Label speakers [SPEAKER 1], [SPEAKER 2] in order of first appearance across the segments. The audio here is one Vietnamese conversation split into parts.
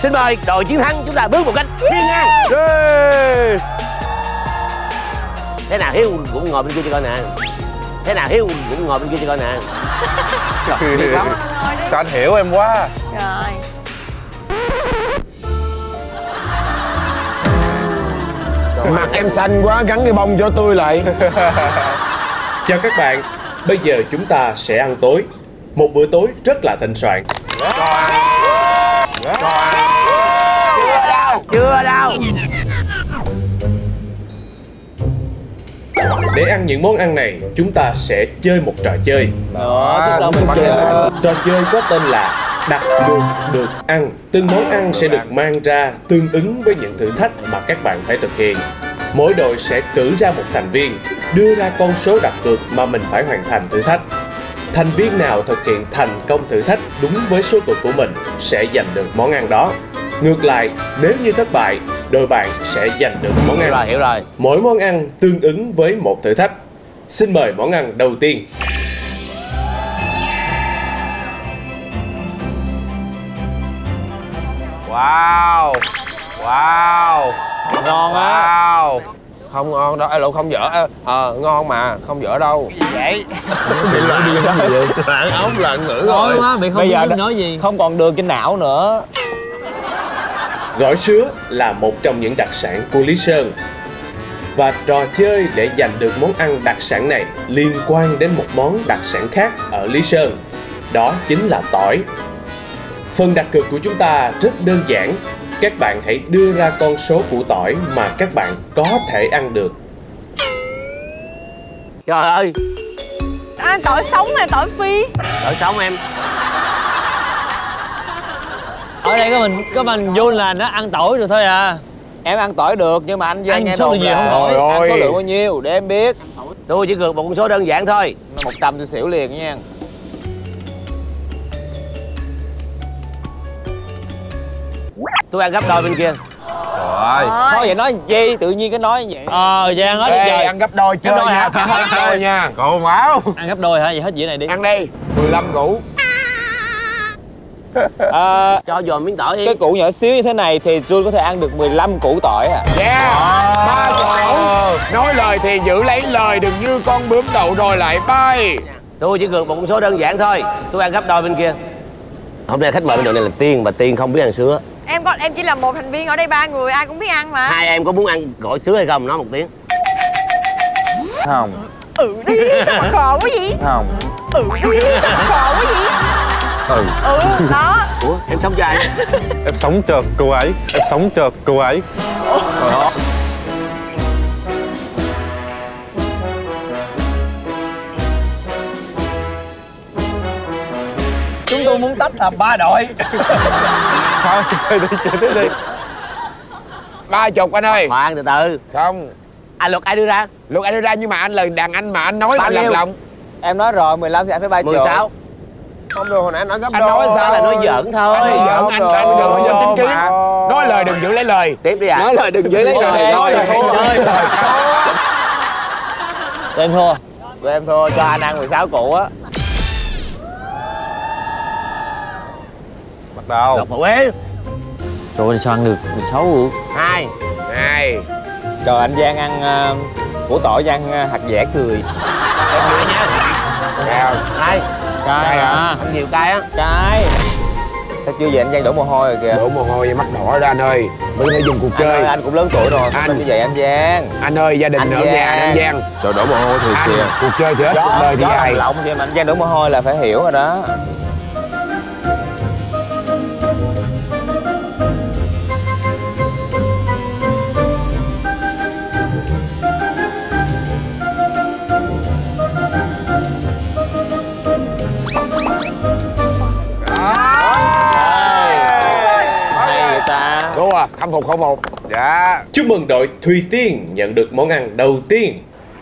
[SPEAKER 1] Xin mời đội chiến thắng chúng ta bước một cách hiên ngang. Thế nào Hiếu cũng ngồi bên kia cho coi nè. Thế nào Hiếu cũng ngồi bên kia cho coi nè.
[SPEAKER 2] Trời lắm. Sao anh hiểu em quá.
[SPEAKER 3] Rồi.
[SPEAKER 4] Mặt em xanh quá, gắn cái bông cho tươi lại.
[SPEAKER 5] Chào các bạn, bây giờ chúng ta sẽ ăn tối. Một bữa tối rất là thịnh soạn.
[SPEAKER 1] Chưa đâu.
[SPEAKER 5] Để ăn những món ăn này, chúng ta sẽ chơi một trò chơi. Trò chơi có tên là đặt cược được ăn. Từng món ăn sẽ được mang ra tương ứng với những thử thách mà các bạn phải thực hiện. Mỗi đội sẽ cử ra một thành viên, đưa ra con số đặt cược mà mình phải hoàn thành thử thách. Thành viên nào thực hiện thành công thử thách đúng với số cược của mình sẽ giành được món ăn đó. Ngược lại, nếu như thất bại, đội bạn sẽ giành được món ăn.
[SPEAKER 1] Hiểu rồi.
[SPEAKER 5] Mỗi món ăn tương ứng với một thử thách. Xin mời món ăn đầu tiên.
[SPEAKER 2] Wow. Wow.
[SPEAKER 4] Ngon á.
[SPEAKER 2] Wow.
[SPEAKER 4] Không ngon đâu, lộn không dở. Ngon mà, không dở đâu.
[SPEAKER 2] Vậy.
[SPEAKER 4] Bị loạn điên cái gì vậy? Loạn ống, loạn ngữ rồi.
[SPEAKER 6] Nói quá, bị không biết nói gì.
[SPEAKER 4] Không còn đường trên não nữa.
[SPEAKER 5] Gỏi sứa là một trong những đặc sản của Lý Sơn. Và trò chơi để giành được món ăn đặc sản này liên quan đến một món đặc sản khác ở Lý Sơn. Đó chính là tỏi. Phần đặt cược của chúng ta rất đơn giản. Các bạn hãy đưa ra con số củ tỏi mà các bạn có thể ăn được.
[SPEAKER 1] Trời ơi.
[SPEAKER 3] Ăn tỏi sống hay tỏi phi?
[SPEAKER 1] Tỏi sống em.
[SPEAKER 6] Ở đây có mình vô là nó ăn tỏi rồi thôi à.
[SPEAKER 4] Em ăn tỏi được nhưng mà anh Giang nghe
[SPEAKER 6] số lượng nhiều không tỏi.
[SPEAKER 4] Ăn số lượng bao nhiêu để em biết.
[SPEAKER 1] Tôi chỉ cược một con số đơn giản thôi.
[SPEAKER 4] 100 tôi xỉu liền nha.
[SPEAKER 1] Tôi ăn gấp đôi bên kia.
[SPEAKER 2] Trời.
[SPEAKER 4] Nói vậy nói gì? Tự nhiên cái nói vậy.
[SPEAKER 6] Giang hết trời.
[SPEAKER 4] Ăn gấp đôi chơi nha. Gấp đôi nha.
[SPEAKER 2] Cậu máu.
[SPEAKER 6] Ăn gấp đôi hả? Vậy hết dĩa này đi.
[SPEAKER 4] Ăn đi. 15 củ.
[SPEAKER 1] Cho dòm miếng tỏi đi.
[SPEAKER 4] Cái củ nhỏ xíu như thế này thì Jun có thể ăn được 15 củ tỏi à. Ba củ. Nói lời thì giữ lấy lời, đừng như con bướm đậu rồi lại bay.
[SPEAKER 1] Tôi chỉ cược một con số đơn giản thôi. Tôi ăn gấp đôi bên kia. Hôm nay khách mời bên đội này là Tiên, mà Tiên không biết ăn sứa.
[SPEAKER 3] Em chỉ là một thành viên ở đây, 3 người ai cũng biết ăn mà.
[SPEAKER 1] Hai em có muốn ăn gỏi sứa hay không? Nói một tiếng.
[SPEAKER 2] Không.
[SPEAKER 3] Đi, sao mà khờ quá vậy?
[SPEAKER 2] Không.
[SPEAKER 3] Đi, sao mà khờ quá vậy? Đó.
[SPEAKER 1] Ủa, em sống cho ai?
[SPEAKER 2] Em sống cho cô ấy. Em sống cho cô ấy. Đó.
[SPEAKER 4] Chúng tôi muốn tách làm 3 đội.
[SPEAKER 2] Thôi, chơi tiếp đi.
[SPEAKER 4] 30 anh ơi.
[SPEAKER 1] Khoan từ từ.
[SPEAKER 4] Không.
[SPEAKER 1] Luật ai đưa ra?
[SPEAKER 4] Luật anh đưa ra nhưng mà anh là đàn anh mà anh nói
[SPEAKER 1] Bao
[SPEAKER 4] anh làm
[SPEAKER 1] nhiêu?
[SPEAKER 4] lòng. Em nói rồi 15 thì anh phải 30.
[SPEAKER 1] 16.
[SPEAKER 4] Không được, hồi nãy anh nói gấp đôi.
[SPEAKER 1] Anh nói sao là nói giỡn thôi.
[SPEAKER 4] Anh nói giỡn, anh bây giờ phải dân chính kiến. Nói lời đừng giữ lấy lời.
[SPEAKER 1] Tiếp đi ạ.
[SPEAKER 4] Nói lời đừng giữ lấy lời. Nói lời không chơi.
[SPEAKER 6] Em thua.
[SPEAKER 4] Tụi em thua, cho anh ăn 16 củ á.
[SPEAKER 2] Bắt đầu.
[SPEAKER 1] Lộc Phụ Yến.
[SPEAKER 6] Trời ơi, sao ăn được 16 củ?
[SPEAKER 1] 2.
[SPEAKER 4] Trời, anh Giang ăn củ tỏi, Giang hạt dẻ cười.
[SPEAKER 1] Em đưa nha.
[SPEAKER 4] Sao?
[SPEAKER 1] 2.
[SPEAKER 6] Cay à.
[SPEAKER 1] Ăn nhiều cay á.
[SPEAKER 4] Cay. Sao chưa vậy anh Giang đổ mồ hôi rồi kìa. Đổ mồ hôi mắt đỏ ra anh ơi. Bây giờ dừng cuộc chơi. Ơi, anh cũng lớn tuổi rồi, anh như vậy anh Giang. Anh ơi, gia đình anh ở Giang. Nhà anh Giang. Trời đổ mồ hôi thì kìa. Cuộc chơi thì hết cuộc đời thì dài. Lộng thì mà anh Giang đổ mồ hôi là phải hiểu rồi đó. Khâm phục khẩu một.
[SPEAKER 2] Dạ.
[SPEAKER 5] Chúc mừng đội Thùy Tiên nhận được món ăn đầu tiên.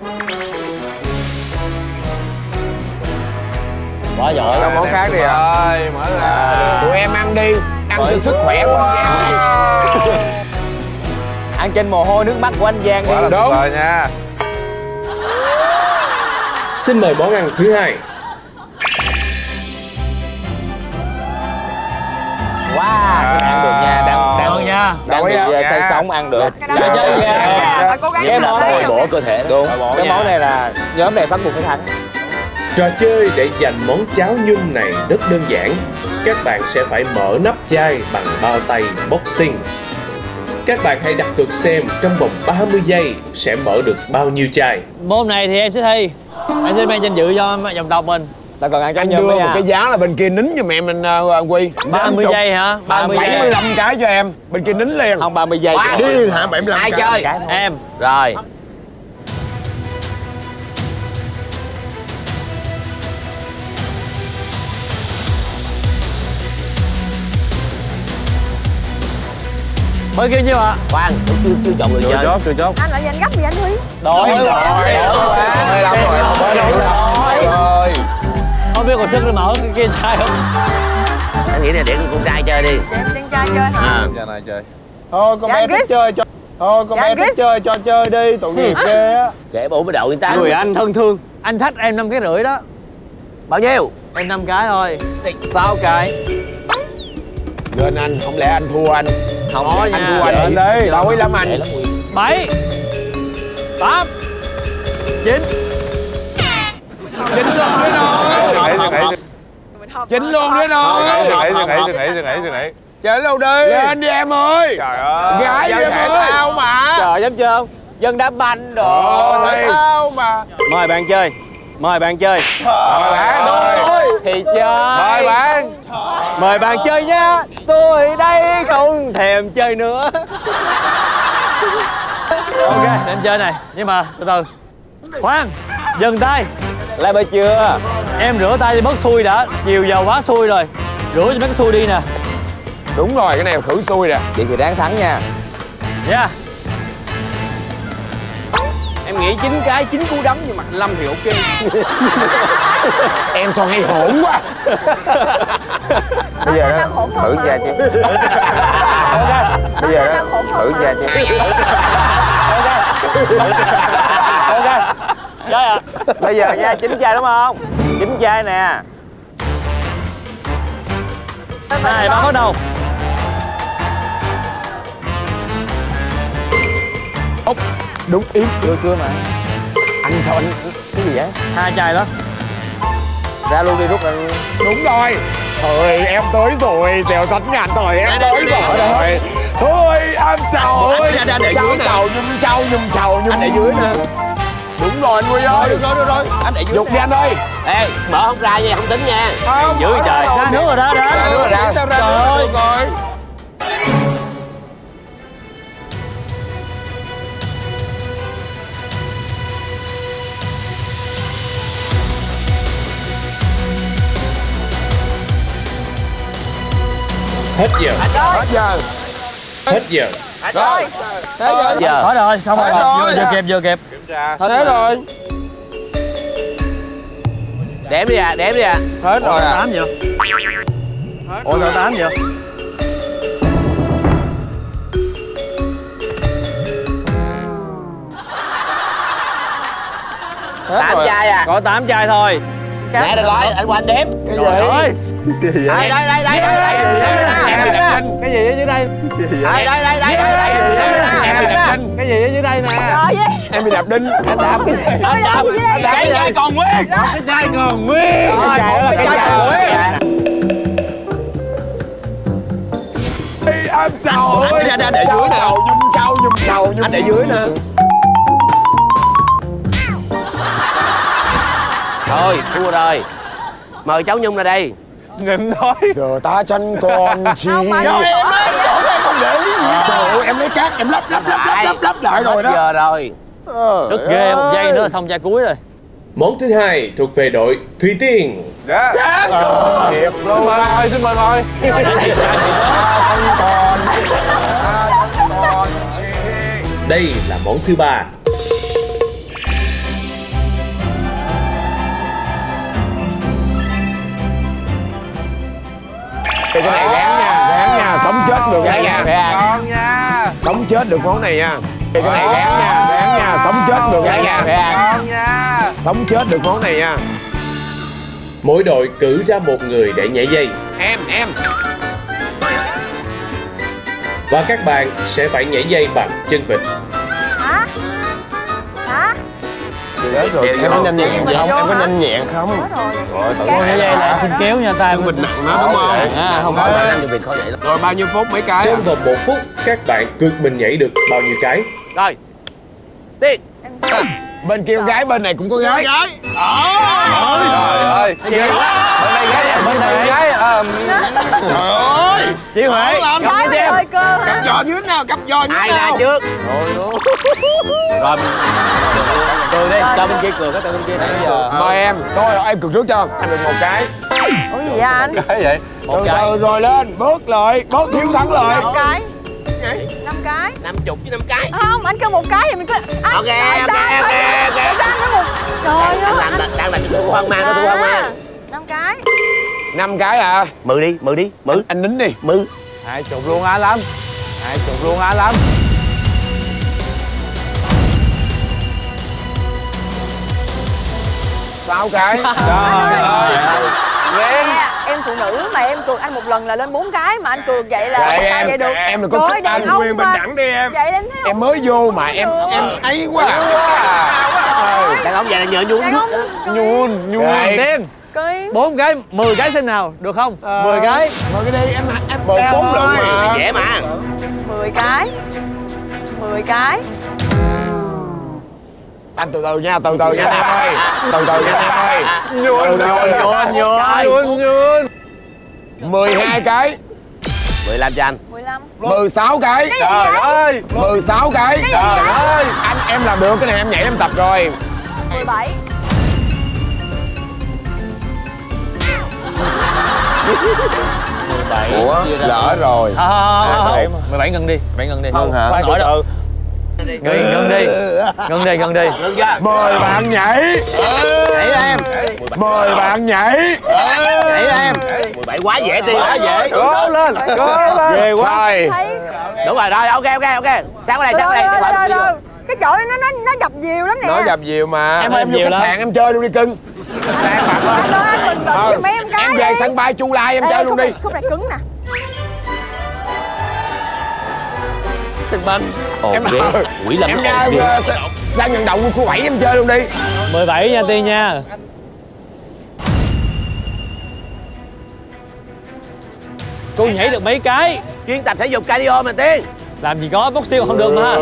[SPEAKER 6] Quá giỏi.
[SPEAKER 4] Làm món khác đi ạ.
[SPEAKER 2] Ơi, mở ra.
[SPEAKER 4] Tụi em ăn đi, ăn cho sức khỏe của anh Giang. Ăn trên mồ hôi nước mắt của anh Giang đi.
[SPEAKER 2] Đúng rồi nha.
[SPEAKER 5] Xin mời món ăn thứ hai.
[SPEAKER 4] Wow, cái này ăn được nha, đang
[SPEAKER 6] nha.
[SPEAKER 4] đang bị say sóng ăn được.
[SPEAKER 3] Chơi phải cố gắng
[SPEAKER 4] Cái món
[SPEAKER 3] bồi
[SPEAKER 4] này
[SPEAKER 1] bổ cơ thể.
[SPEAKER 4] đúng. Cái món này là nhóm này bắt buộc phải thắng.
[SPEAKER 5] Trò chơi để giành món cháo nhum này rất đơn giản. Các bạn sẽ phải mở nắp chai bằng bao tay boxing. Các bạn hãy đặt cược xem trong vòng 30 giây sẽ mở được bao nhiêu chai.
[SPEAKER 6] Môn này thì em sẽ thi. Em sẽ mang danh dự cho dòng tộc mình.
[SPEAKER 4] Ta còn ăn cháo
[SPEAKER 7] Anh
[SPEAKER 4] nhum
[SPEAKER 7] đưa
[SPEAKER 4] nữa
[SPEAKER 7] một
[SPEAKER 4] nha.
[SPEAKER 7] cái giá là bên kia nín cho mẹ mình Quy
[SPEAKER 6] 30 giây hả? 30 giây.
[SPEAKER 7] 75 cái cho em. Bên kia nín liền.
[SPEAKER 4] Không 30 giây.
[SPEAKER 7] Đi hả 75
[SPEAKER 1] Ai
[SPEAKER 7] cái.
[SPEAKER 1] chơi?
[SPEAKER 6] Em.
[SPEAKER 1] Rồi.
[SPEAKER 6] Mới kêu chưa ạ?
[SPEAKER 1] Khoan, chưa chọn người chơi.
[SPEAKER 2] Chưa chốt.
[SPEAKER 3] Anh lại nhìn gấp gì anh Huy?
[SPEAKER 6] Đổi rồi.
[SPEAKER 4] Rồi.
[SPEAKER 6] Không biết còn sức để mở cái kia trai không?
[SPEAKER 1] Anh nghĩ là để con trai chơi đi.
[SPEAKER 3] Để em đang chơi hả?
[SPEAKER 1] À.
[SPEAKER 2] Giờ này chơi.
[SPEAKER 7] Thôi con
[SPEAKER 3] Dạ,
[SPEAKER 7] bé thích
[SPEAKER 3] Chris.
[SPEAKER 7] chơi cho. Thôi con
[SPEAKER 3] Dạ,
[SPEAKER 7] bé thích
[SPEAKER 3] Chris.
[SPEAKER 7] chơi cho chơi đi, tội nghiệp ghê á.
[SPEAKER 1] Kể bổ với đậu người ta.
[SPEAKER 6] Người anh thân thương. Anh thách em 5,5 cái đó.
[SPEAKER 1] Bao nhiêu?
[SPEAKER 6] Em 5 cái thôi. 6 cái.
[SPEAKER 7] Lên anh, không lẽ anh thua anh?
[SPEAKER 6] Không có
[SPEAKER 7] Anh
[SPEAKER 6] nha.
[SPEAKER 7] thua anh đi. Đói lắm anh.
[SPEAKER 6] 7 8 9.
[SPEAKER 7] Chính luôn đấy nó. Chính luôn đấy nó.
[SPEAKER 2] Dừng nghỉ.
[SPEAKER 7] Chơi đâu đi. Lên đi em ơi. Trời ơi. Gái đi em ơi. Tao mà.
[SPEAKER 4] Trời dám chơi không? Dân đá banh đồ.
[SPEAKER 7] Thể thao mà.
[SPEAKER 6] Mời bạn chơi. Mời bạn chơi.
[SPEAKER 7] Mời bạn thôi.
[SPEAKER 4] Thì chơi.
[SPEAKER 6] Mời bạn. Mời bạn chơi nha. Tôi đây không thèm chơi nữa. Ok, để em chơi này. Nhưng mà từ từ. Khoan, dừng tay.
[SPEAKER 4] Lại bơi chưa?
[SPEAKER 6] Em rửa tay cho bớt xui đã. Chiều giờ quá xui rồi. Rửa cho bớt xui đi nè.
[SPEAKER 7] Đúng rồi, cái này khử xui nè.
[SPEAKER 4] Vậy thì ráng thắng nha.
[SPEAKER 6] Nha.
[SPEAKER 7] Em nghĩ 9 cái 9 cú đấm nhưng mà 5 thì ok. Em sao hay hỗn quá.
[SPEAKER 3] Bây giờ đó, thử ra chưa? Bây giờ đó, thử ra chưa?
[SPEAKER 6] Ok. Chơi ạ.
[SPEAKER 4] Bây giờ nha, 9 chai đúng không? 9 chai nè.
[SPEAKER 6] Này, bạn bắt đầu.
[SPEAKER 7] Đúng im.
[SPEAKER 4] Chưa mà.
[SPEAKER 7] Anh sao anh
[SPEAKER 4] Cái gì vậy?
[SPEAKER 6] 2 chai đó.
[SPEAKER 4] Ra luôn đi, rút ra luôn.
[SPEAKER 7] đúng rồi. Thôi em tới rồi, Tèo Tánh ngàn rồi em tới rồi. Thôi em chào ơi.
[SPEAKER 1] Anh để dưới nè.
[SPEAKER 7] Chào nhum.
[SPEAKER 1] Anh để dưới nè.
[SPEAKER 7] Đúng rồi anh Huy ơi. Được rồi.
[SPEAKER 1] Anh để dưới.
[SPEAKER 7] Dục đi anh ơi.
[SPEAKER 1] Ê, mở không ra nha, không tính nha.
[SPEAKER 7] Không,
[SPEAKER 6] Dưới trời. Ra nước rồi đó.
[SPEAKER 7] Ra nước rồi đó. Sao ra nước rồi.
[SPEAKER 5] Hết giờ.
[SPEAKER 7] Hết giờ.
[SPEAKER 5] Hết giờ.
[SPEAKER 3] Rồi.
[SPEAKER 1] Hết giờ.
[SPEAKER 6] Hết rồi, xong rồi.
[SPEAKER 7] Hết rồi.
[SPEAKER 6] Vừa kịp.
[SPEAKER 7] Hết rồi.
[SPEAKER 1] Đếm đi à, đếm đi à.
[SPEAKER 7] Hết rồi à.
[SPEAKER 6] 8 giờ. Ủa sao 8 giờ?
[SPEAKER 7] Hết
[SPEAKER 1] 8
[SPEAKER 7] rồi.
[SPEAKER 1] chai à.
[SPEAKER 6] Có 8 chai thôi.
[SPEAKER 1] Nè được rồi, anh qua anh đếm.
[SPEAKER 6] Trời ơi.
[SPEAKER 1] Đây.
[SPEAKER 6] Cái gì ở dưới đây?
[SPEAKER 1] Đây.
[SPEAKER 6] Cái gì ở dưới đây nè?
[SPEAKER 3] Rồi vậy.
[SPEAKER 7] Em bị đạp đinh.
[SPEAKER 1] Anh đạp.
[SPEAKER 3] Rồi làm gì đây?
[SPEAKER 1] Cái chai còn nguyên.
[SPEAKER 6] Cái chai còn nguyên.
[SPEAKER 1] Rồi, cái chai còn nguyên.
[SPEAKER 7] Em chào ơi.
[SPEAKER 1] Anh để dưới nè.
[SPEAKER 7] Chào nhum.
[SPEAKER 1] Anh để dưới nè. Thôi, thua rồi. Mời cháu Nhung ra đây.
[SPEAKER 2] Nhịn thôi.
[SPEAKER 7] Giờ ta chân còn chi.
[SPEAKER 3] Không mà
[SPEAKER 7] Em không để ý gì. Trời ơi, em lấy cát em lắp lại rồi đó.
[SPEAKER 1] Hết giờ rồi.
[SPEAKER 6] Tức ghê, 1 giây nữa xong chai cuối rồi.
[SPEAKER 5] Món thứ hai thuộc về đội Thủy Tiên.
[SPEAKER 2] Dạ.
[SPEAKER 7] Thiệt luôn.
[SPEAKER 2] Xin mời thôi.
[SPEAKER 7] Còn chi.
[SPEAKER 5] Đây là món thứ ba.
[SPEAKER 7] Cái này ráng nha, sống chết được cái nha.
[SPEAKER 2] Ngon nha.
[SPEAKER 7] Sống chết được món này nha. Cái này ráng nha, sống chết được cái nha.
[SPEAKER 2] Ngon nha.
[SPEAKER 7] Sống chết được món này nha.
[SPEAKER 5] Mỗi đội cử ra một người để nhảy dây.
[SPEAKER 7] Em.
[SPEAKER 5] và các bạn sẽ phải nhảy dây bằng chân vịt.
[SPEAKER 8] Hả? Hả?
[SPEAKER 4] Rồi, em có nhanh nhẹn không? Em có nhanh nhẹn không?
[SPEAKER 6] Nhảy dây là xin kéo nha tay
[SPEAKER 4] mình nặng nó đúng không?
[SPEAKER 1] Không có khả năng cho việc khó nhảy lắm.
[SPEAKER 4] Rồi bao nhiêu phút mấy cái?
[SPEAKER 5] Trong vòng 1 phút các bạn cược mình nhảy được bao nhiêu cái.
[SPEAKER 1] Rồi Tiên.
[SPEAKER 4] Bên kia con gái, bên này cũng có gái.
[SPEAKER 2] Trời ơi. Bên này gái, bên này gái.
[SPEAKER 4] Trời ơi.
[SPEAKER 6] Chị Huệ
[SPEAKER 8] Gái mày hơi cơ hả?
[SPEAKER 4] Cặp giò dưới nào, cặp giò dưới
[SPEAKER 1] Ai ra
[SPEAKER 4] nào?
[SPEAKER 1] trước?
[SPEAKER 6] rồi mình cười đi, cho bên kia cười cái bên kia nãy giờ.
[SPEAKER 4] Mời em. Thôi em cược trước cho. Anh được 1 cái.
[SPEAKER 8] Ủa gì vậy anh?
[SPEAKER 2] Cái vậy?
[SPEAKER 6] Một
[SPEAKER 4] Từ
[SPEAKER 6] cái.
[SPEAKER 4] từ rồi lên, bước lại, bớt thiếu thắng lại.
[SPEAKER 8] 5 cái. 5 cái.
[SPEAKER 1] 50 với 5 cái.
[SPEAKER 8] Không, anh kêu 1 cái thì mình cứ anh.
[SPEAKER 1] Ok.
[SPEAKER 8] Sao anh có 1? Trời ơi.
[SPEAKER 1] Đang là tôi hoang mang đó, tôi hoang mang.
[SPEAKER 8] 5 cái.
[SPEAKER 4] 5 cái à?
[SPEAKER 1] Mừ đi, mừ đi, mừ.
[SPEAKER 4] Anh nín đi.
[SPEAKER 1] Mừ.
[SPEAKER 6] 20 luôn Á Lâm. 20 luôn Á Lâm.
[SPEAKER 4] 6 cái.
[SPEAKER 6] Trời ơi.
[SPEAKER 8] Em phụ nữ mà em cược anh một lần là lên 4 cái mà anh cược vậy là
[SPEAKER 4] Vậy
[SPEAKER 8] sao
[SPEAKER 4] em,
[SPEAKER 8] vậy được?
[SPEAKER 4] em đừng có
[SPEAKER 8] Trời
[SPEAKER 4] cược
[SPEAKER 8] ơi, đàn
[SPEAKER 4] anh
[SPEAKER 8] ông
[SPEAKER 4] quyền bình
[SPEAKER 8] mà.
[SPEAKER 4] đẳng đi em.
[SPEAKER 8] Vậy em thấy không?
[SPEAKER 4] Em mới vô mà em ấy quá à.
[SPEAKER 1] Đàn ông vậy là nhờ nhuôn
[SPEAKER 8] Đàn
[SPEAKER 1] nước.
[SPEAKER 8] ông
[SPEAKER 6] Nhuôn Tiên.
[SPEAKER 8] Coi
[SPEAKER 6] 4 cái, 10 cái xem nào, được không? 10 cái.
[SPEAKER 4] Mời cái đi, em bột 4 lượng mà.
[SPEAKER 1] Dễ mà.
[SPEAKER 8] 10 cái. 10 cái.
[SPEAKER 4] Anh từ từ nha, từ từ nha Nam ơi. Từ từ nha Nam ơi.
[SPEAKER 6] Nhuôn.
[SPEAKER 4] 12 cái.
[SPEAKER 1] 15 cho anh.
[SPEAKER 8] 15.
[SPEAKER 4] 16 cái.
[SPEAKER 8] Trời
[SPEAKER 6] ơi.
[SPEAKER 4] 16 cái.
[SPEAKER 8] Trời
[SPEAKER 6] ơi.
[SPEAKER 4] Anh em làm được cái này, em nhảy em tập rồi.
[SPEAKER 8] 17.
[SPEAKER 6] 17.
[SPEAKER 4] Ủa, lỡ rồi.
[SPEAKER 6] 17 ngân đi, 17 ngân đi.
[SPEAKER 4] Không hả?
[SPEAKER 6] Khoan nổi đâu. Ngân đi. Ngân đi.
[SPEAKER 1] Ngưng chưa?
[SPEAKER 4] Mời bạn nhảy.
[SPEAKER 1] Nhảy ra em.
[SPEAKER 4] Mời bạn nhảy.
[SPEAKER 1] Nhảy ra em. 17 quá dễ Tiên, quá dễ.
[SPEAKER 6] Cố lên.
[SPEAKER 4] Ghê quá.
[SPEAKER 8] Thấy.
[SPEAKER 1] Đúng rồi, rồi, ok. Sáng qua đây,
[SPEAKER 8] Rồi.
[SPEAKER 1] chưa?
[SPEAKER 8] Cái chỗ nó dập dìu lắm nè.
[SPEAKER 4] Nói dập dìu mà.
[SPEAKER 6] Em
[SPEAKER 4] Em vô
[SPEAKER 6] nhiều
[SPEAKER 4] khách
[SPEAKER 6] lắm.
[SPEAKER 4] sạn em chơi luôn đi cưng.
[SPEAKER 8] Anh ơi, anh bình tĩnh cho mấy em cái
[SPEAKER 4] Em
[SPEAKER 8] đi.
[SPEAKER 4] về sân bay Chu Lai em chơi luôn đi.
[SPEAKER 8] Khúc này cứng nè.
[SPEAKER 6] Sân banh.
[SPEAKER 1] Ồ, ghê. Quỷ lâm
[SPEAKER 4] Em
[SPEAKER 1] ồn
[SPEAKER 4] ra
[SPEAKER 1] ghê.
[SPEAKER 4] ra nhận động khu 7 em chơi luôn đi.
[SPEAKER 6] 17 nha Tiên nha. Cô nhảy được mấy cái?
[SPEAKER 1] Chuyên tập thể dục cardio mà Tiên.
[SPEAKER 6] Làm gì có, boxing còn không được mà.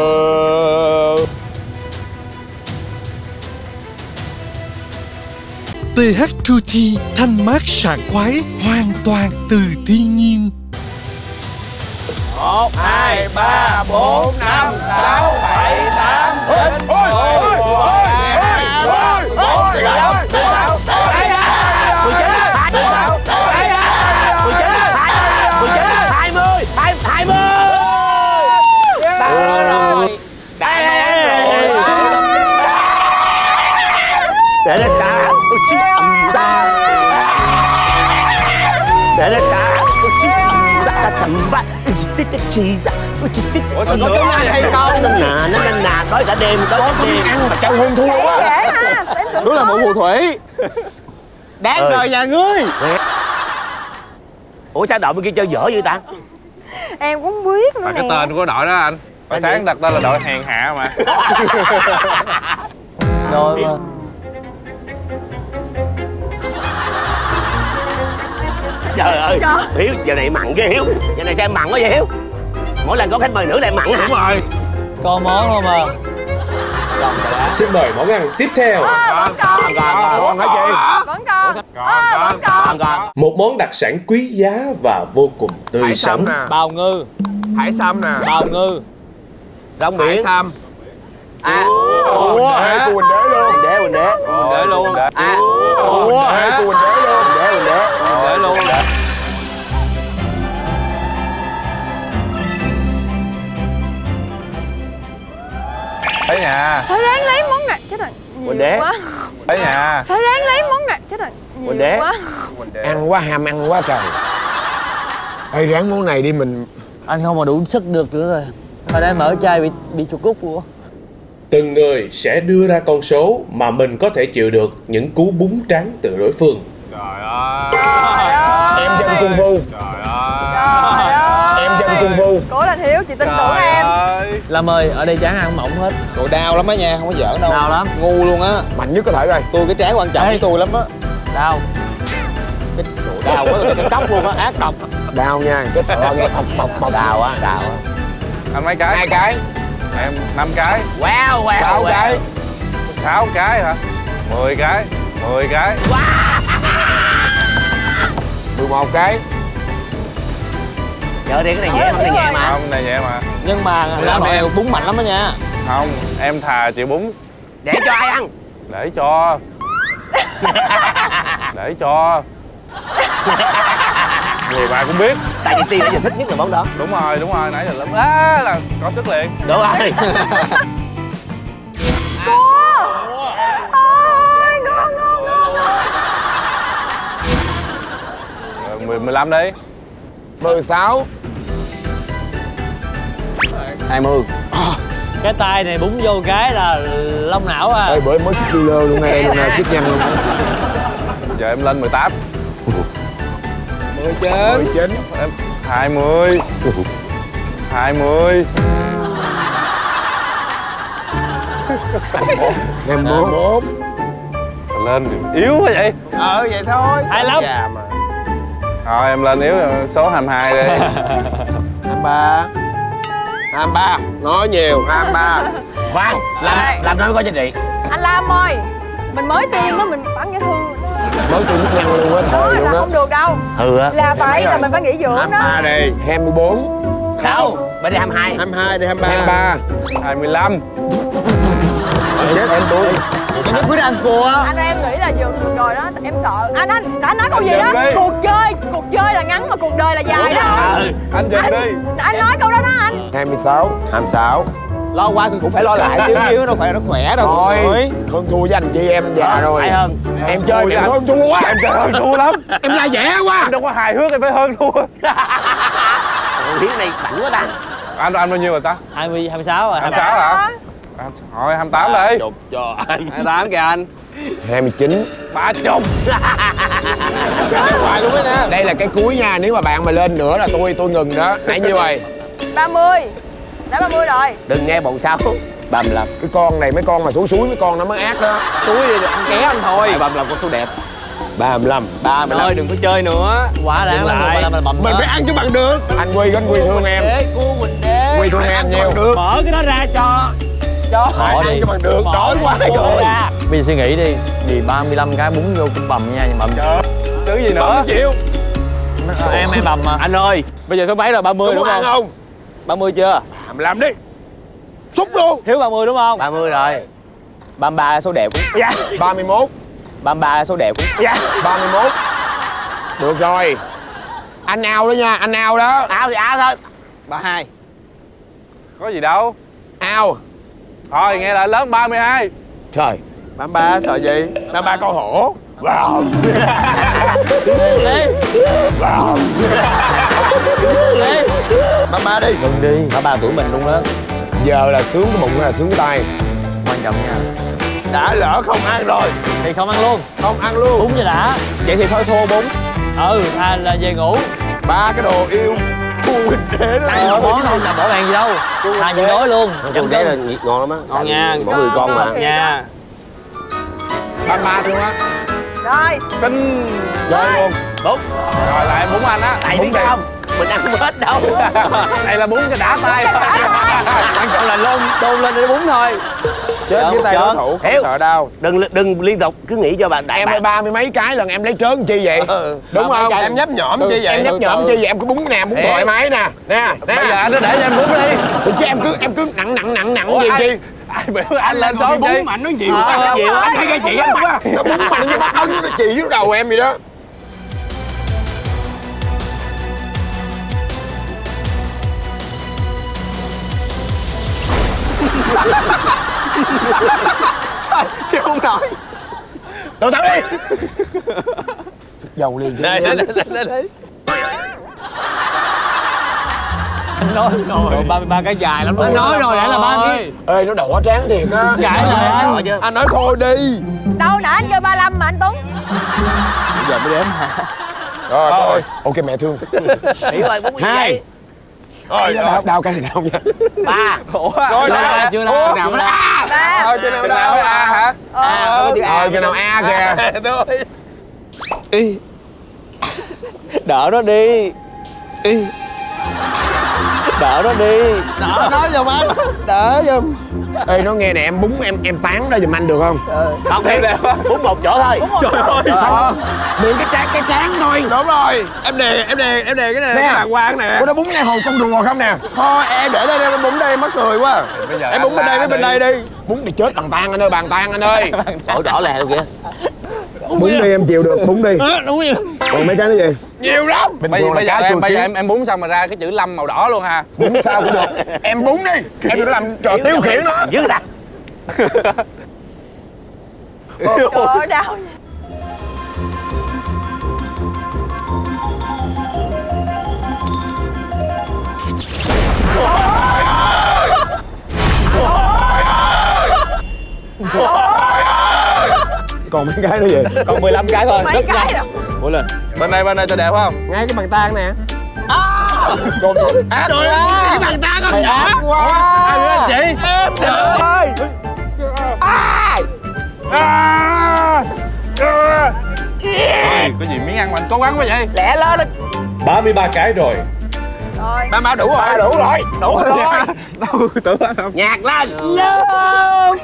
[SPEAKER 9] TH True Tea thanh mát sảng khoái hoàn toàn từ thiên nhiên.
[SPEAKER 6] 1, 2, 3, 4, 5, 6, 7, 8, 9, 10,
[SPEAKER 1] để nó trả tôi chi ẩm ta, để nó trả tôi chi ẩm ta chậm bắt chi ra.
[SPEAKER 6] Ủa sao có tiếng này hay không?
[SPEAKER 1] Nó nà đói cả đêm, đói cả đêm.
[SPEAKER 4] Ăn mà cao hơn thua quá.
[SPEAKER 8] Dễ ha. Em tưởng
[SPEAKER 6] Đúng là một phù thủy. Đáng đời nhà ngươi.
[SPEAKER 1] Ủa sao đội bên kia chơi dở vậy ta?
[SPEAKER 8] em cũng không biết nữa
[SPEAKER 2] Mà
[SPEAKER 8] nè.
[SPEAKER 2] cái tên của đội đó anh. Hồi sáng đặt tên là đội hèn hạ mà.
[SPEAKER 6] Rồi.
[SPEAKER 1] Trời ơi, Hiếu giờ này mặn ghê Hiếu. Giờ này sao em mặn quá vậy Hiếu? Mỗi lần có khách mời nữ lại mặn hả?
[SPEAKER 2] Đúng rồi.
[SPEAKER 6] Con món không à?
[SPEAKER 5] Xin mời món ăn tiếp theo.
[SPEAKER 8] Vẫn còn.
[SPEAKER 4] Còn hả chị?
[SPEAKER 8] Vẫn còn. Vẫn còn.
[SPEAKER 5] Một món đặc sản quý giá và vô cùng tươi
[SPEAKER 4] Hải
[SPEAKER 5] sống.
[SPEAKER 4] sâm nè.
[SPEAKER 6] Bào ngư.
[SPEAKER 4] Hải sâm nè.
[SPEAKER 6] Bào ngư.
[SPEAKER 1] Rong
[SPEAKER 4] Hải
[SPEAKER 1] biển.
[SPEAKER 4] sâm.
[SPEAKER 1] À.
[SPEAKER 4] Ủa, của Quỳnh Đế luôn.
[SPEAKER 1] Quỳnh Đế.
[SPEAKER 2] Để luôn.
[SPEAKER 1] À.
[SPEAKER 4] Ủa, của Quỳnh Đế luôn.
[SPEAKER 2] Để luôn. Tới nhà.
[SPEAKER 8] Phải ráng lấy món này. Chết rồi.
[SPEAKER 1] Quỳnh Đế.
[SPEAKER 2] Tới nhà.
[SPEAKER 8] Phải ráng lấy món này. Chết rồi.
[SPEAKER 1] Quỳnh Đế.
[SPEAKER 4] Ăn quá ham ăn quá trời. Ê, ráng món này đi mình.
[SPEAKER 6] Anh không mà đủ sức được nữa rồi. Hồi đây mở chai bị chuột cút luôn.
[SPEAKER 5] Từng người sẽ đưa ra con số mà mình có thể chịu được những cú búng trán từ đối phương.
[SPEAKER 2] Trời ơi.
[SPEAKER 4] Em dân cung phu.
[SPEAKER 2] Trời ơi.
[SPEAKER 4] Em dân Trung Phu.
[SPEAKER 8] Cố lên Hiếu, chị tin tưởng em.
[SPEAKER 6] Lâm ơi, ở đây chán ăn mỏng hết.
[SPEAKER 3] Tụi đau lắm á nha, không có giỡn đâu.
[SPEAKER 6] Đau lắm.
[SPEAKER 3] Ngu luôn á.
[SPEAKER 4] Mạnh nhất có thể rồi.
[SPEAKER 3] Tôi cái trái quan trọng với tôi lắm á.
[SPEAKER 6] Đau.
[SPEAKER 3] Cái đau quá, cái cốc luôn á, ác độc.
[SPEAKER 4] Đau nha, cái sợ nghe bọc đau á.
[SPEAKER 2] Anh mấy cái?
[SPEAKER 4] 2 cái.
[SPEAKER 2] Em 5 cái.
[SPEAKER 1] Wow,
[SPEAKER 4] 6 cái.
[SPEAKER 2] 6 cái hả? 10 cái. 10 cái.
[SPEAKER 4] 11 cái.
[SPEAKER 1] Trời đi, cái này dễ mà, cái này nhẹ mà.
[SPEAKER 2] Không, này nhẹ mà.
[SPEAKER 3] Nhưng mà làm này bún mạnh lắm đó nha.
[SPEAKER 2] Không, em thà chịu bún.
[SPEAKER 1] Để cho ai ăn?
[SPEAKER 2] Để cho. Để cho. Người bà cũng biết.
[SPEAKER 1] Tại chị Tiên nãy giờ thích nhất là món đó.
[SPEAKER 2] Đúng rồi, nãy giờ lắm. Á là có sức liền.
[SPEAKER 1] Đúng rồi.
[SPEAKER 8] Ôi, ngon.
[SPEAKER 2] 15 đi.
[SPEAKER 4] 16.
[SPEAKER 3] 20.
[SPEAKER 6] Cái tay này búng vô cái là lông não à.
[SPEAKER 4] Ê, bữa mới chích filler luôn nghe luôn nè, chích nhanh luôn.
[SPEAKER 2] Giờ em lên 18.
[SPEAKER 4] 19.
[SPEAKER 2] 20. 20.
[SPEAKER 4] 21.
[SPEAKER 2] Lên thì yếu quá vậy.
[SPEAKER 3] Vậy thôi.
[SPEAKER 6] 25.
[SPEAKER 2] Thôi em lên yếu số 22 đi.
[SPEAKER 4] 23. 23. Nói nhiều. 23.
[SPEAKER 1] Khoan, làm nói có giá trị.
[SPEAKER 8] Anh Lam ơi, mình mới tiêm á, mình bắn cái thư.
[SPEAKER 4] Mới tiêm nước nhăn luôn á.
[SPEAKER 8] Đó là không được đâu.
[SPEAKER 1] Á.
[SPEAKER 8] Là phải là mình phải nghỉ dưỡng đó.
[SPEAKER 4] 23 đi. 24.
[SPEAKER 1] Không, bây đi 22.
[SPEAKER 3] 22 đi, 23.
[SPEAKER 4] 23.
[SPEAKER 2] 25.
[SPEAKER 4] Chết em tôi.
[SPEAKER 6] Anh nhất quyết ăn cua.
[SPEAKER 8] Anh ơi, em nghĩ là dừng rồi đó, em sợ. Anh đã nói câu gì đó? Cuộc chơi là ngắn mà cuộc đời là dài đó.
[SPEAKER 2] Anh dừng đi.
[SPEAKER 8] Anh nói câu đó đó anh.
[SPEAKER 4] 26. 26.
[SPEAKER 3] Lo qua thì cũng phải lo lại chứ đâu phải nó khỏe đâu.
[SPEAKER 4] Thôi, hơn thua với anh chị em già rồi.
[SPEAKER 1] Phải hơn.
[SPEAKER 4] Em chơi thì hơn thua quá.
[SPEAKER 2] Em chơi hơn thua lắm.
[SPEAKER 4] Em ra vẻ quá.
[SPEAKER 2] Em đâu có hài hước em phải hơn thua.
[SPEAKER 1] Hiếu này bảnh quá ta.
[SPEAKER 2] Anh bao nhiêu rồi ta?
[SPEAKER 6] 26 rồi.
[SPEAKER 2] 26 hả? Thôi 28 đi.
[SPEAKER 6] Chụp cho anh. 28 kìa anh.
[SPEAKER 4] 29.
[SPEAKER 2] 30.
[SPEAKER 3] Hoài luôn á nha.
[SPEAKER 4] Đây là cái cuối nha, nếu mà bạn mà lên nữa là tôi ngừng đó. Nãy nhiêu rồi?
[SPEAKER 8] 30. Đã 30 rồi.
[SPEAKER 1] Đừng nghe bồn 6.
[SPEAKER 3] 35.
[SPEAKER 4] Cái con này mấy con mà suối mấy con nó mới ác đó.
[SPEAKER 3] Suối đi, anh ké anh thôi. 35 con số đẹp.
[SPEAKER 4] 35.
[SPEAKER 3] 35. Thôi đừng có chơi nữa.
[SPEAKER 6] Quá đáng lắm.
[SPEAKER 4] Mình phải ăn cho bằng được. Anh Quy thương em.
[SPEAKER 6] Cua Quỳnh Đế.
[SPEAKER 4] Quy thương em nhiều.
[SPEAKER 6] Mở cái đó ra cho.
[SPEAKER 4] Bỏ đi cho bằng được. Đói quá rồi.
[SPEAKER 6] Bây giờ suy nghĩ đi. Vì 35 cái bún vô cũng bầm nha, bầm.
[SPEAKER 2] Chứ gì nữa?
[SPEAKER 4] Chịu.
[SPEAKER 6] Em bầm mà.
[SPEAKER 3] Anh ơi, bây giờ số mấy rồi? 30 đúng không?
[SPEAKER 4] không?
[SPEAKER 3] 30 chưa?
[SPEAKER 4] 25 đi. Xúc luôn.
[SPEAKER 6] Hiếu 30 đúng không?
[SPEAKER 1] 30 rồi.
[SPEAKER 3] 33 số đẹp.
[SPEAKER 4] 31.
[SPEAKER 3] 33 số đẹp.
[SPEAKER 4] 31. Được rồi. Anh ao đó nha, anh ao đó.
[SPEAKER 1] Ao thì ao thôi.
[SPEAKER 3] 32.
[SPEAKER 2] Có gì đâu.
[SPEAKER 4] Ao.
[SPEAKER 2] Thôi nghe lại lớn 32.
[SPEAKER 4] Trời.
[SPEAKER 3] 33 sợ gì?
[SPEAKER 4] 33 con hổ. Wow. Wow.
[SPEAKER 3] 33 đi.
[SPEAKER 6] Đừng đi.
[SPEAKER 3] 33 tuổi mình luôn đó.
[SPEAKER 4] Giờ là sướng cái bụng hay là sướng cái tay?
[SPEAKER 6] Quan trọng nha.
[SPEAKER 4] Đã lỡ không ăn rồi
[SPEAKER 6] Thì không ăn luôn.
[SPEAKER 4] không ăn luôn.
[SPEAKER 6] Bún cho đã.
[SPEAKER 3] Vậy thì thôi thua bún.
[SPEAKER 6] Thà là về ngủ.
[SPEAKER 4] Ba cái đồ yêu Quỳnh Đế đó.
[SPEAKER 6] Món không là bỏ bàn gì đâu. Thà nhịn đói luôn.
[SPEAKER 1] Quỳnh Đế là ngon lắm á.
[SPEAKER 3] Ngon nha.
[SPEAKER 1] Mỗi người con mà.
[SPEAKER 3] Nha.
[SPEAKER 4] 33 luôn á.
[SPEAKER 8] Rồi.
[SPEAKER 2] Xin.
[SPEAKER 4] Rồi luôn.
[SPEAKER 1] Đúng.
[SPEAKER 2] Rồi lại bún anh á.
[SPEAKER 1] Tại biết sao không? Mình ăn không hết đâu.
[SPEAKER 2] Đây là bún cho đã tay.
[SPEAKER 3] Quan trọng là đôn lên để bún thôi.
[SPEAKER 4] Chết với tay đối thủ, không
[SPEAKER 1] Hiếu.
[SPEAKER 4] sợ đâu.
[SPEAKER 1] Đừng liên tục cứ nghĩ cho bạn đại
[SPEAKER 4] Em
[SPEAKER 1] bạn.
[SPEAKER 4] ơi 30 mấy cái lần em lấy trớn chi vậy? Đúng không?
[SPEAKER 3] Em nhấp nhõm chi vậy?
[SPEAKER 4] Em nhấp nhõm chi vậy? Em cứ bún nè, bún thoải mái nè. Nè,
[SPEAKER 2] Bây giờ anh cứ để cho em bún đi.
[SPEAKER 4] chứ em cứ nặng gì chi?
[SPEAKER 2] Ai biểu anh lên số chi?
[SPEAKER 3] Bún mạnh nó nhiều.
[SPEAKER 4] Nhiều anh thấy cái chị em quá. Nó bún mạnh như bắt ấn nó chỉ trước đầu em vậy đó.
[SPEAKER 3] Chứ không nổi.
[SPEAKER 4] Đồ thẳng đi. Dầu liền.
[SPEAKER 3] Đây.
[SPEAKER 6] Anh nói rồi.
[SPEAKER 3] 33 cái dài lắm.
[SPEAKER 6] Anh nói rồi, đã là 30.
[SPEAKER 4] Ê nó đỏ tráng thiệt á.
[SPEAKER 6] Giải lời anh.
[SPEAKER 4] Anh nói thôi đi.
[SPEAKER 8] Đâu nãy anh kêu 35 mà anh Tuấn.
[SPEAKER 3] Bây giờ mới đếm hả?
[SPEAKER 4] Rồi. Ok mẹ thương.
[SPEAKER 1] Hiểu rồi, bún gì
[SPEAKER 4] 2.
[SPEAKER 1] vậy?
[SPEAKER 7] Thôi đau cái này đau nha.
[SPEAKER 1] Ba.
[SPEAKER 4] Rồi nào
[SPEAKER 6] chưa nào nào
[SPEAKER 8] ba.
[SPEAKER 4] thôi chưa nào đâu A hả?
[SPEAKER 7] Chưa nào A kìa.
[SPEAKER 6] Y. Đỡ nó đi. Y. Đỡ nó đi.
[SPEAKER 1] Đỡ nói giùm anh.
[SPEAKER 6] Đỡ giùm.
[SPEAKER 7] Ê nó nghe nè, em búng em tán ra giùm anh được không?
[SPEAKER 1] Không thiệt, búng một chỗ thôi.
[SPEAKER 6] Trời ơi sao?
[SPEAKER 7] Đừng cái trán thôi.
[SPEAKER 4] Đúng rồi. Em đề cái này cái bàng quang nè.
[SPEAKER 7] Ủa nó búng ngay hồn con rùa không nè?
[SPEAKER 4] Thôi em để đây em búng đây mắc cười quá. Em búng bên đây với bên đây đi.
[SPEAKER 7] Búng thì chết bằng tan anh ơi, bàn tan anh ơi.
[SPEAKER 1] Đỏ lè luôn kìa.
[SPEAKER 7] Búng đi em chịu được, búng đi.
[SPEAKER 6] Đúng rồi.
[SPEAKER 7] Còn mấy cái nó gì?
[SPEAKER 4] Nhiều lắm.
[SPEAKER 2] Bây giờ em búng xong mà ra cái chữ Lâm màu đỏ luôn ha.
[SPEAKER 7] Búng sao cũng được. Em búng đi. Em đừng có làm trò tiêu khiển nó.
[SPEAKER 1] Dữ ta.
[SPEAKER 8] Trời ơi đau nha.
[SPEAKER 7] Còn mấy cái nữa gì?
[SPEAKER 6] Còn 15 cái thôi.
[SPEAKER 8] Mấy cái rồi.
[SPEAKER 6] Ủa lên.
[SPEAKER 2] Bên đây cho đẹp không?
[SPEAKER 4] Ngay cái bàn tan nè.
[SPEAKER 6] Trời ơi. Cái bàn tay con nhỏ quá.
[SPEAKER 2] Ai nữa anh chị?
[SPEAKER 6] Em trời ơi.
[SPEAKER 2] Có gì miếng ăn mà anh cố gắng quá vậy?
[SPEAKER 6] Lẹ lên.
[SPEAKER 5] 33 cái rồi.
[SPEAKER 8] Rồi.
[SPEAKER 4] Ba đủ rồi. Đủ rồi.
[SPEAKER 6] Đủ rồi.
[SPEAKER 2] Đâu tưởng anh không?
[SPEAKER 1] Nhạc lên.
[SPEAKER 6] Lâm.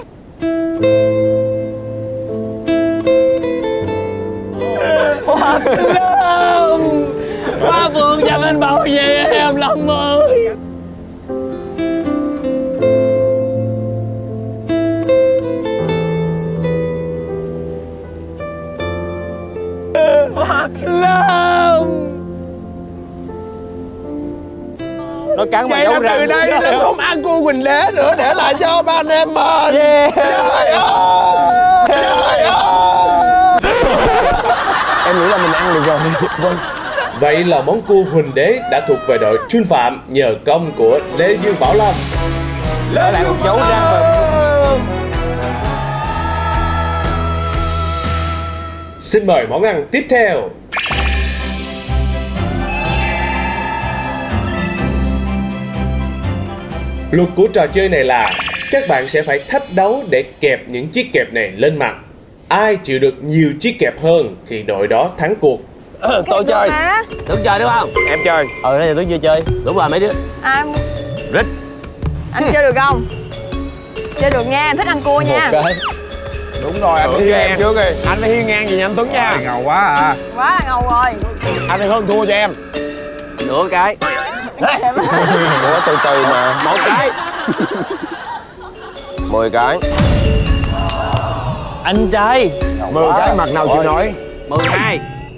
[SPEAKER 6] Lâm. Hoa Phượng cho anh bảo vệ em Lâm ơi. Lâm. Nó cắn mà giấu răng.
[SPEAKER 4] Từ đây Lâm không ăn cua Quỳnh Lễ nữa, để lại cho ba anh em mình.
[SPEAKER 6] Yeah.
[SPEAKER 4] Trời ơi. Trời ơi.
[SPEAKER 7] Em nghĩ là mình ăn được rồi. Vâng.
[SPEAKER 5] Vậy là món cua Huỳnh Đế đã thuộc về đội Trinh Phạm nhờ công của Lê Dương Bảo Lâm.
[SPEAKER 6] Để lại một dấu răng và...
[SPEAKER 5] Xin mời món ăn tiếp theo. Luật của trò chơi này là các bạn sẽ phải thách đấu để kẹp những chiếc kẹp này lên mặt. Ai chịu được nhiều chiếc kẹp hơn thì đội đó thắng cuộc.
[SPEAKER 4] Tôi chơi.
[SPEAKER 1] Tưởng chơi đúng không?
[SPEAKER 4] Em chơi.
[SPEAKER 6] Đây là tôi chưa chơi.
[SPEAKER 1] Đúng rồi mấy đứa.
[SPEAKER 8] Rít. Anh chơi được không? Chơi được nha, em thích ăn cua nha.
[SPEAKER 6] Một cái.
[SPEAKER 4] Đúng rồi, anh hiên em trước đi.
[SPEAKER 7] Anh phải hiên ngang gì nha anh Tuấn nha.
[SPEAKER 2] Ngầu quá à.
[SPEAKER 8] Quá là ngầu rồi.
[SPEAKER 7] Anh phải hơn thua cho em.
[SPEAKER 6] Nửa cái.
[SPEAKER 4] Ủa từ từ mà.
[SPEAKER 6] Một cái.
[SPEAKER 4] 10 cái.
[SPEAKER 6] Anh trai.
[SPEAKER 7] 10 cái mặt nào chịu nổi.
[SPEAKER 6] 12.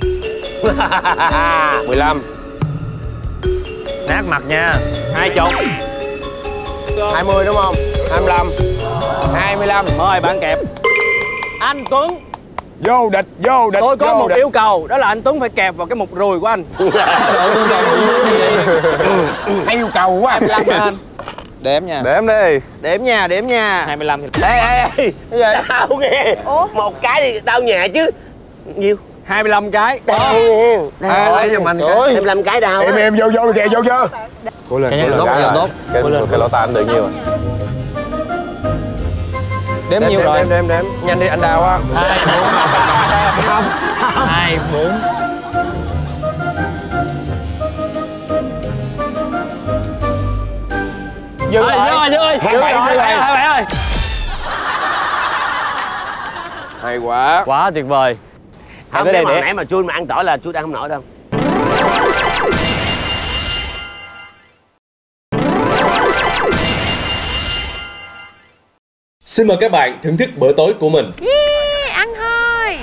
[SPEAKER 4] 15.
[SPEAKER 6] Nát mặt nha. 20.
[SPEAKER 4] 20 đúng không? 25. 25.
[SPEAKER 6] Thôi bạn kẹp. Anh Tuấn.
[SPEAKER 7] Vô địch, vô địch.
[SPEAKER 6] Tôi có
[SPEAKER 7] vô
[SPEAKER 6] một
[SPEAKER 7] địch.
[SPEAKER 6] yêu cầu, đó là anh Tuấn phải kẹp vào cái mục rùi của anh.
[SPEAKER 7] Hay yêu cầu quá.
[SPEAKER 6] 25 hả anh? Đếm nha.
[SPEAKER 2] Để em đi.
[SPEAKER 6] Đếm nha, đếm nha. 25 thì...
[SPEAKER 1] Ê,
[SPEAKER 6] Cái gì?
[SPEAKER 1] đau nghe.
[SPEAKER 8] Ủa?
[SPEAKER 1] Một cái thì đau nhẹ chứ. Nhiêu?
[SPEAKER 6] 25 cái.
[SPEAKER 1] Đau nghe.
[SPEAKER 2] Lấy giùm anh cái.
[SPEAKER 1] 25 cái đau á.
[SPEAKER 7] Em vô kìa, vô chưa?
[SPEAKER 2] Cố lên,
[SPEAKER 6] Cái tốt, cái tốt.
[SPEAKER 2] Cái lỗ tai anh được nhiêu rồi?
[SPEAKER 6] Đếm nhiêu rồi?
[SPEAKER 4] Đếm. Nhanh đi, anh đau á.
[SPEAKER 6] 2, 4.
[SPEAKER 7] Dư
[SPEAKER 6] Ơi, dư ơi. 27 ơi.
[SPEAKER 4] Hay quá.
[SPEAKER 6] Quá tuyệt vời.
[SPEAKER 1] Không,
[SPEAKER 6] Tới
[SPEAKER 1] nếu
[SPEAKER 6] đây
[SPEAKER 1] mà
[SPEAKER 6] để
[SPEAKER 1] nãy mà chui mà ăn tỏi là chui ăn không nổi đâu.
[SPEAKER 5] Xin mời các bạn thưởng thức bữa tối của mình.
[SPEAKER 8] Yeah, ăn thôi.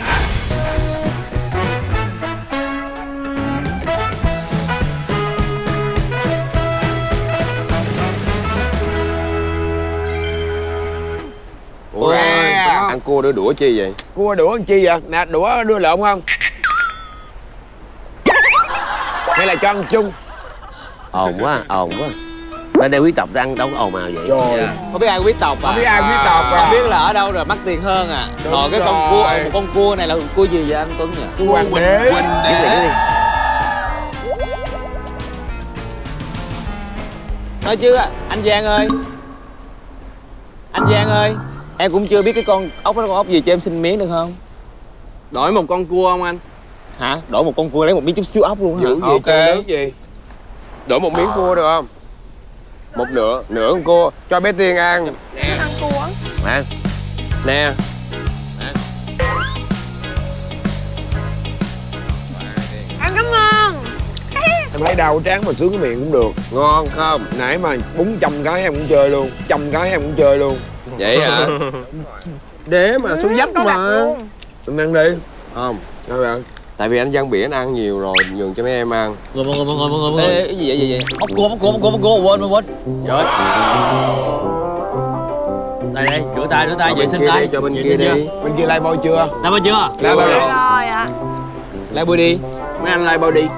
[SPEAKER 4] Ủa, ăn cua đưa đũa chi vậy?
[SPEAKER 7] Cua đũa ăn chi vậy? Nè, đũa đưa lộn không? Hay là cho ăn chung?
[SPEAKER 1] Ồn quá. Bên đây quý tộc ăn đâu có ồn ào vậy.
[SPEAKER 7] Trời.
[SPEAKER 6] không biết ai quý tộc à?
[SPEAKER 7] Không biết ai quý tộc à?
[SPEAKER 6] Không biết là ở đâu rồi mắc tiền hơn à? Rồi cái con cua, một con cua này là cua gì vậy anh Tuấn nhỉ?
[SPEAKER 7] Cua Quỳnh Đế.
[SPEAKER 6] Thôi chứ anh Giang ơi. Anh Giang ơi, em cũng chưa biết cái con ốc đó con ốc gì, cho em xin miếng được không?
[SPEAKER 3] Đổi một con cua không anh?
[SPEAKER 6] Hả? Đổi một con cua lấy một miếng chút xíu ốc luôn hả?
[SPEAKER 4] Giữ gì ok gì? Đổi một miếng cua được không? Một nửa con cua cho bé Tiên ăn.
[SPEAKER 8] Ăn cua.
[SPEAKER 4] Nè. Nè.
[SPEAKER 8] Anh cảm ơn.
[SPEAKER 4] Em thấy đau tráng mà sướng cái miệng cũng được. Ngon không? Nãy mà 400 cái em cũng chơi luôn, 100 cái em cũng chơi luôn. Vậy hả? Đế mà xuống dách mà. Em ăn đi. Không, sao vậy? Tại vì anh Văn Biển ăn nhiều rồi, nhường cho mấy em ăn.
[SPEAKER 6] Ngồi. Ê, cái gì vậy? Ốc cua, quên. Rồi. Đây, rửa tay, vệ sinh tay.
[SPEAKER 4] Cho bên kia đi. Bên kia lai bôi chưa?
[SPEAKER 6] Lai bôi chưa?
[SPEAKER 4] Lai bôi rồi.
[SPEAKER 8] Rồi ạ.
[SPEAKER 6] Lai bôi đi.
[SPEAKER 4] Mấy anh lai bôi đi.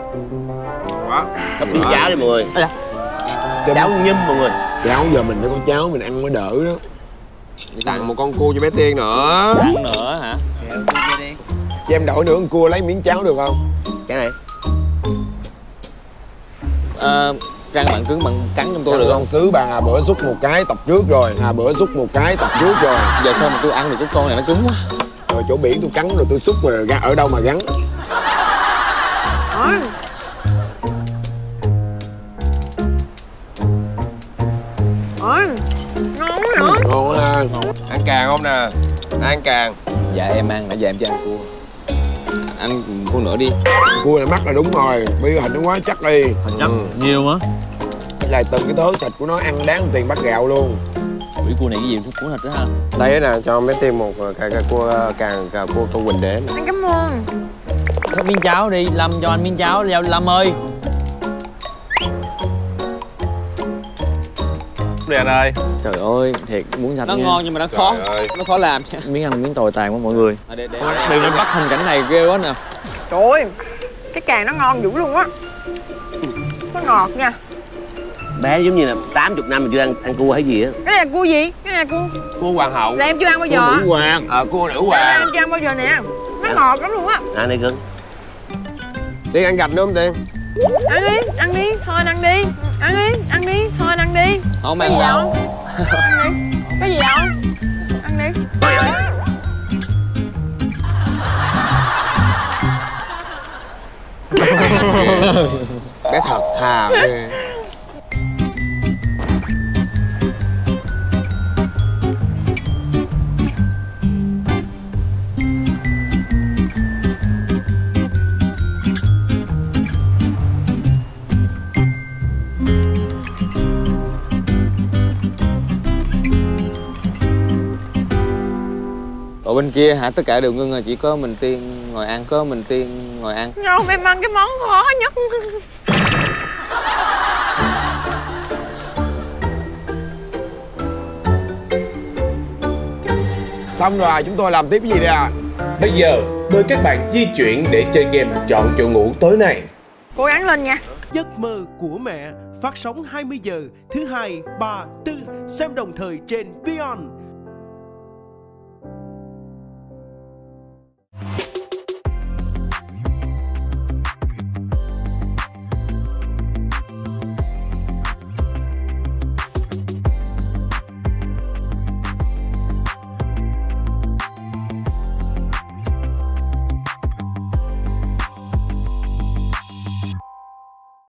[SPEAKER 1] Hấp miếng cháo đi mọi người. Cháo nhum mọi người.
[SPEAKER 4] Cháo giờ mình phải có cháo mình ăn mới đỡ đó. Tặng một con cua cho bé Tiên nữa.
[SPEAKER 6] Tặng nữa hả?
[SPEAKER 4] Cho em đổi nữa con cua lấy miếng cháo được không?
[SPEAKER 1] Cái này.
[SPEAKER 6] Răng bạn cứng bạn cắn trong tôi được không?
[SPEAKER 4] Con sứ bà bữa xúc một cái tập trước rồi. Giờ
[SPEAKER 6] sao mà tôi ăn được cái con này nó cứng quá.
[SPEAKER 4] Rồi chỗ biển tôi cắn rồi tôi xúc rồi ra ở đâu mà gắn.
[SPEAKER 8] Ngon quá nữa.
[SPEAKER 4] Ngon quá ha. Ăn càng không nè? Ăn càng.
[SPEAKER 6] Dạ em ăn, nãy giờ em cho ăn cua. Ăn cua nữa đi.
[SPEAKER 4] Cua này mắc là đúng rồi, bây giờ thịt nó quá chắc đi.
[SPEAKER 6] Thịt chắc nhiều á.
[SPEAKER 4] Là từng cái thớ thịt của nó ăn đáng tiền bát gạo luôn.
[SPEAKER 6] Ủa cua này cái gì cuốn thịt đó ha?
[SPEAKER 4] Đây nè, cho mấy Tiên một cái cua càng cua con Quỳnh Đế nè.
[SPEAKER 8] Anh cảm ơn.
[SPEAKER 6] Có miếng cháo đi, Lâm cho anh miếng cháo, Lâm ơi.
[SPEAKER 2] Đây anh ơi.
[SPEAKER 6] Trời ơi, thiệt muốn sạch
[SPEAKER 3] Nó
[SPEAKER 6] nha.
[SPEAKER 3] ngon nhưng mà nó khó. Nó khó làm.
[SPEAKER 6] Miếng ăn miếng tồi tàn quá mọi người.
[SPEAKER 3] Để
[SPEAKER 6] Đừng nên bắt hình cảnh này ghê quá nè.
[SPEAKER 8] Trời ơi, cái càng nó ngon dữ luôn á. Nó ngọt nha.
[SPEAKER 1] Bé giống như là 80 năm mà chưa ăn cua hay gì á.
[SPEAKER 8] Cái này là cua gì? Cái này là
[SPEAKER 4] Cua hoàng hậu.
[SPEAKER 8] là em chưa ăn bao giờ.
[SPEAKER 6] Cua nữ hoàng.
[SPEAKER 4] Cua nữ
[SPEAKER 8] Đây là
[SPEAKER 4] hoàng.
[SPEAKER 8] em chưa ăn bao giờ nè. Nó ngọt lắm luôn á.
[SPEAKER 1] Ăn đi cưng.
[SPEAKER 4] Tiên ăn gạch nữa không Tiên?
[SPEAKER 8] Ăn đi, thôi anh ăn đi. Ăn đi, thôi anh ăn đi.
[SPEAKER 6] Không
[SPEAKER 8] Cái
[SPEAKER 6] ăn
[SPEAKER 8] gì
[SPEAKER 6] đâu.
[SPEAKER 8] đâu? Ăn đi. Cái gì đâu? Ăn đi.
[SPEAKER 4] Bé thật thà ghê.
[SPEAKER 6] Ở bên kia hả? Tất cả đều ngưng rồi, chỉ có mình Tiên ngồi ăn,
[SPEAKER 8] Không, em ăn cái món khó nhất.
[SPEAKER 4] Xong rồi, chúng tôi làm tiếp cái gì đây à?
[SPEAKER 5] Bây giờ mời các bạn di chuyển để chơi game chọn chỗ ngủ tối nay.
[SPEAKER 8] Cố gắng lên nha.
[SPEAKER 10] Giấc mơ của mẹ phát sóng 20 giờ thứ hai, 3, 4, xem đồng thời trên Beyond.